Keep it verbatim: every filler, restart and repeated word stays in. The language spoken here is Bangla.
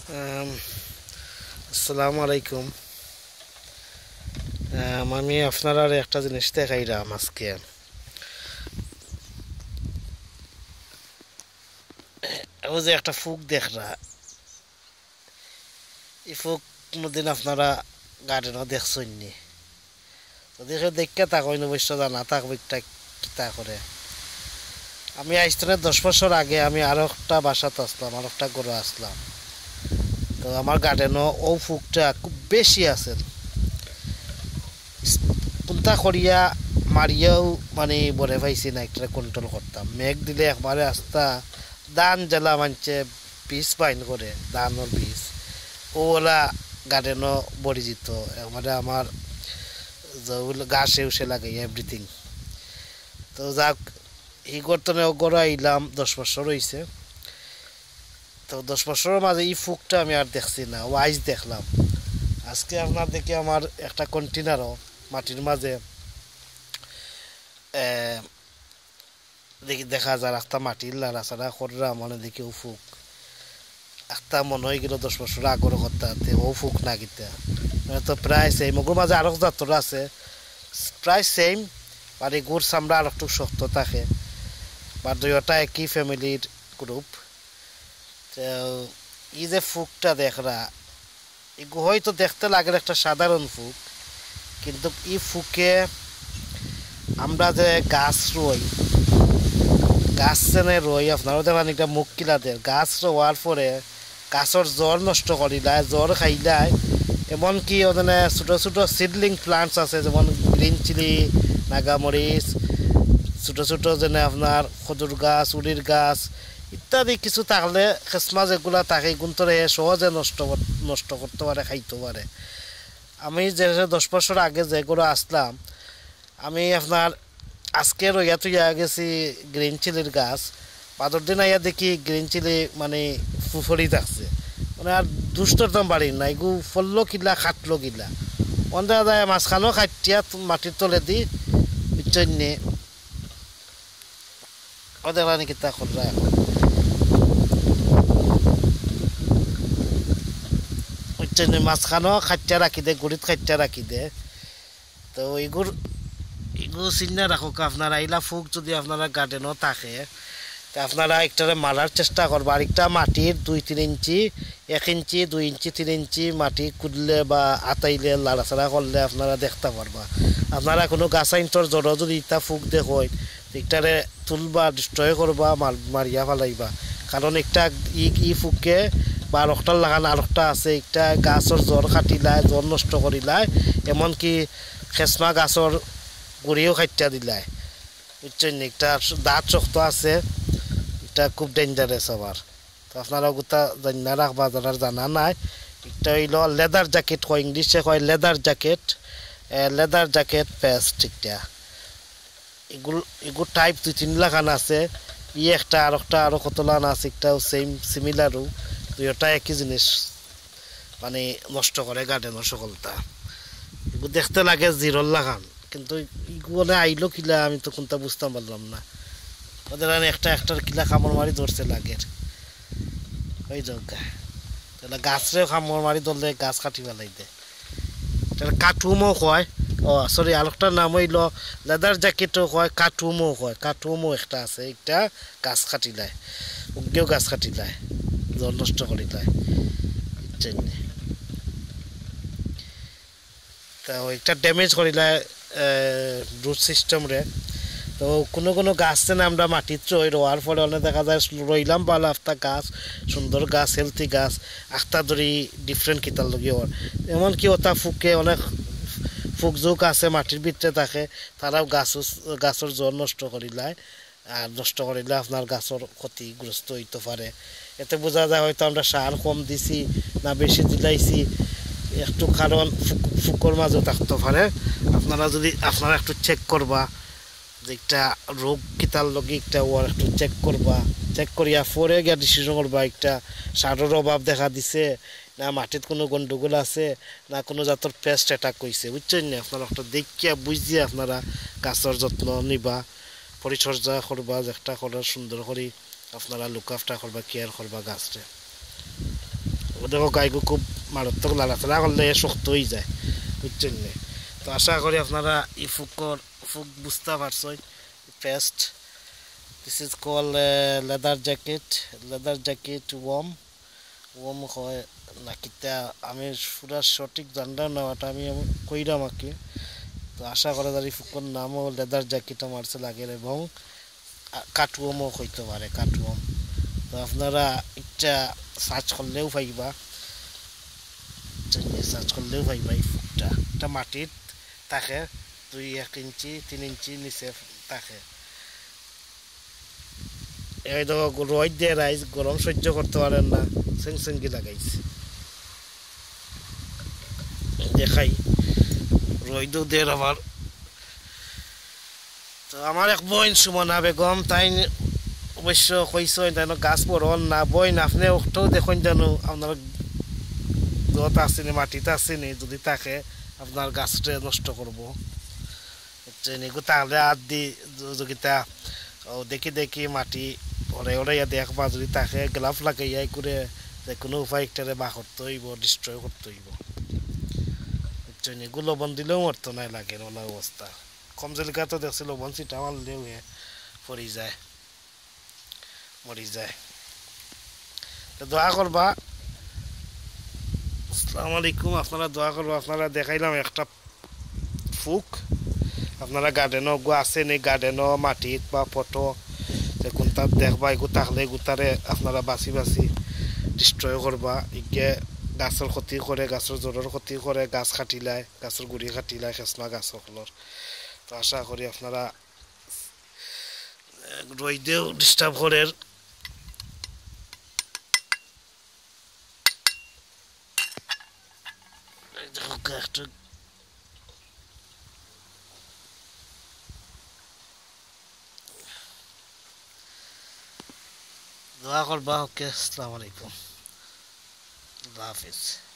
আম, আসসালামু আলাইকুম। আম, আমি আপনার আর একটা জিনিস দেখাইলাম আজকে। ও যে একটা ফুক দেখরা, এই ফুক কোনোদিন আপনারা গার্ডেনও দেখছেন নি? তো দেখে দেখে তাকইন অবশ্য জানা থাকবে একটা কিতা করে। আমি আইসতনে দশ বছর আগে আমি আরো একটা বাসাতে আসলাম, আরো একটা গরু আসলাম। তো আমার গার্ডেনও ও ফুকটা খুব বেশি আছে। কোনটা করিয়া মারিয়াও মানে বলে পাইছি না, একটা কন্ট্রোল করতাম। মেঘ দিলে একবারে আস্তা ধান জ্বালা মানছে বীজ বাইন করে, ধানের বীজ ওলা গার্ডেনও বড়ি যেত একবারে আমার গাছে উসে লাগে এভরিথিং। তো যাক, এই গর্তনে গড় আইলাম দশ বছর হয়েছে। তো দশ বছরের মাঝে এই ফুকটা আমি আর দেখছি না, ও আইস দেখলাম আজকে। আপনার দেখি আমার একটা কন্টেনারও মাটির মাঝে দেখি দেখা যায় রাস্তা মাটির লাড়াচাড়া কররা মানে দেখি ও ফুক একটা মনে হয়ে গেল দশ বছর আগর কথা ও ফুক না গিতা মানে তো প্রায় সেম। ওগুলোর মাঝে আরো যাত্রা আছে প্রায় সেম, আর এই গুড় চামড়া আর একটু শক্ত থাকে, বা দুইটা একই ফ্যামিলির গ্রুপ। তো এই যে ফুকটা দেখরা, এগু হয়তো দেখতে লাগে একটা সাধারণ ফুক, কিন্তু এই ফুকে আমরা যে গাছ রই, গাছ চেনে রই আপনারও দেখেন একটা মুখ কিলাদের গাছ রোয়ার পরে গাছর জ্বর নষ্ট করিলায়, জ্বর খাইলায়। এমনকি ওখানে ছোটো ছোটো সিডলিং প্লান্টস আছে, যেমন গ্রিন চিলি, নাগামরিচ, ছোটো ছোটো যেনে আপনার খজুর গাছ, উড়ির গাছ ইত্যাদি কিছু থাকলে খেসমা যেগুলো থাকে গুন্তরে সহজে নষ্ট নষ্ট করতে পারে, খাইতে পারে। আমি যে দশ বছর আগে যেগুলো আসলাম, আমি আপনার আজকে রইয়া তুইয়া গেছি গ্রিন চিলির গাছ, পাঁচর দিন আইয়া দেখি গ্রিন চিলি মানে ফুফরি থাকছে, মানে আর দুষ্টতম বাড়ি না, এগু ফললো কিলা খাটলো কিলা অন্ধা যায় মাঝখানেও খাটিয়া মাটির তলে দি চন্যে ওদের নাকি তা কররা এখন মাঝখানেও খাটিয়া রাখি দে, গুড়িত খাটিয়া রাখি দে। তো এগুর এগুলো চিন্তা রাখো, আপনারা এইলা ফুক যদি আপনারা গার্ডেনও থাকে তা আপনারা একটারে মারার চেষ্টা করবা। আর একটা মাটির দুই তিন ইঞ্চি, এক ইঞ্চি, দুই ইঞ্চি, তিন ইঞ্চি মাটি কুদলে বা আতাইলে লাড়াচাড়া করলে আপনারা দেখতে পারবা। আপনারা কোনো গাছাইন্তর জড়ো যদি ইটা ফুক দেখো, একটারে তুলবা, ডিস্ট্রয় করবা, মারিয়া ফেলাইবা। কারণ একটা ই ই ফুকে বা আরেকটার লাগান আরেকটা আছে, একটা গাছর জ্বর কাটিলায়, জ্বর নষ্ট করিলায়, এমনকি খেসমা গাছর গুড়িও খাইটা দিলায়, বুঝছেন? একটা দাঁত শক্ত আছে, এটা খুব ডেঞ্জারাস আবার। তো আপনারা গোটা জানা রাখবা যারা জানা নাই। একটা হইল লেদার জ্যাকেট কয়, ইংলিশে কয় leather jacket, leather jacket paste. একটা এগুলো এগুলো টাইপ দুই তিন লাখান আছে, ই একটা আর একটা আরও কতলান আছে, একটাও সেম সিমিলারও, দুইটা একই জিনিস মানে নষ্ট করে গার্ডেনের সকলটা। এগুলো দেখতে লাগে জিরোর লাগান, কিন্তু ইগুলো আইলো কিলা আমি তো কোনটা বুঝতে পারলাম না। ওদের একটা একটার কিলা কামড় মারি ধরছে লাগে ওই জগা, তাহলে গাছরে কামড় মারি ধরলে গাছ কাটি ফেলাই দে। তাহলে কাঠুমও কয়, ও সরি আরেকটার নাম হইল লেদার জ্যাকেটও কয়, কাঠুমও কয়। কাঠুমও একটা আছে, একটা গাছ কাটিলায়, উগেও গাছ কাটিলায়, জল নষ্ট করিলায় জন্যে। তা একটা ড্যামেজ করিলায় রুট সিস্টেমরে। তো কোনো কোনো গাছ না আমরা মাটির রই, রোয়ার ফলে অনেক দেখা যায় রইলাম ভালো একটা গাছ, সুন্দর গাছ, হেলথি গাছ, আখটা ধরি ডিফারেন্ট কিতার লগে ওর। এমনকি ওটা ফুকে অনেক ফুক জোক আছে মাটির ভিতরে থাকে, তারাও গাছ গাছের জল নষ্ট করিলায়, আর নষ্ট করিলে আপনার গাছের ক্ষতিগ্রস্ত হইতে পারে। এতে বোঝা যায় হয়তো আমরা সার কম দিছি না বেশি দিলাইছি, একটু কারণ ফুকর মাঝে থাকতে পারে। আপনারা যদি আপনারা একটু চেক করবা যে একটা রোগ কিতার লগে একটা ওর একটু চেক করবা, চেক করিয়া পরে গিয়া ডিসিশন করবা একটা সারের অভাব দেখা দিছে না মাটির কোনো গন্ডগোল আছে না কোনো জাতের পেস্ট অ্যাটাক করছে, বুঝছেন না? আপনারা একটা দেখিয়া বুঝিয়ে আপনারা গাছের যত্ন নিবা, পরিচর্যা করবা, একটা করার সুন্দর করে আপনারা লুক আফটার করবা, কেয়ার করবা গাছটা। দেখো গাইগু খুব মারাত্মক লাড়াচাড়া করলে শক্ত হয়ে যায়, বুঝছেন না? তো আশা করি আপনারা এই ফুকর ফুক বুঝতে পারছেন। Paste this is call leather jacket, leather jacket warm warm হয় নাকিটা আমি পুরা সঠিক জানলাম না, ওটা আমি কইরাম আর কি। তো আশা করা যায় ফুকর নামও লেদার জ্যাকেট মারছে লাগে এবং কাটওয়ার্মও হইতে পারে, কাটওয়ার্ম। তো আপনারা একটা সার্চ করলেও পাইবা, সার্চ করলেও পাইবা এই ফুকটা। এটা মাটির থাকে, দুই এক ইঞ্চি তিন ইঞ্চি নিচে থাকে। এই দেখো রোদ দিয়ে রাইস গরম সহ্য করতে পারেন না, সেং সেঙ্গি লাগাইছে। দেখাই রোদও দের আবার। তো আমার এক বোন সুমনা বেগম, তাই অবশ্য কইসেন তাই গাছ পড়ন না বইন আপনি ওটাও দেখুন জানো আপনার যত আসেনি মাটিতে আসেনি যদি থাকে আপনার গাছটা নষ্ট করবো, বুঝছেন? এগুলো তাহলে আর দি যোগিতা দেখি দেখি মাটি ওরে ওরাইয়া দেখবা, যদি তাকে গ্লাভ লাগাইয়া করে যে কোনো উপায় একটারে বা করতে হইব, ডিস্ট্রয় করতে হইব, বুঝছেন? এগুলো লবণ দিলেও মরতো নাই লাগে ওনার অবস্থা। কম জেলিকা তো দেখছি লবণ ছিটা মারলেও হে পড়ি যায়, মরি যায়। তো দোয়া করবা, আসসালামু আলাইকুম। আপনারা দোয়া করবা। আপনারা দেখাইলাম একটা ফুক, আপনারা গার্ডেনও গো আছে নি, গার্ডেনও মাটিত বা ফটো যে কোনটা দেখবা এগু থাকলে এগুতারে আপনারা বাছি বাছি ডিস্ট্রয় করবা। ইগে গাছের ক্ষতি করে, গাছের জোরের ক্ষতি করে, গাছ কাটিলায়, গাছের গুড়ি কাটিলায়, খেসনা গাছ সকলের। তো আশা করি আপনারা রইদেও ডিস্টার্ব করে। একটু দোয়া করবা। ওকে, আসসালামু আলাইকুম, আল্লাহ হাফিজ।